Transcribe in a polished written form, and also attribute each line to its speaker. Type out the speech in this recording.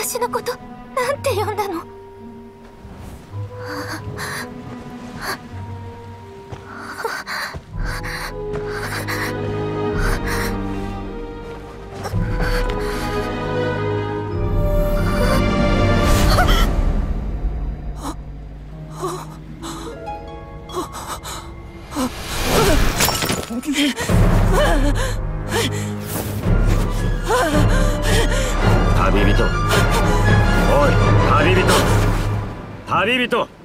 Speaker 1: 私のことなんて呼んだの？
Speaker 2: 旅人、おい旅人、旅人。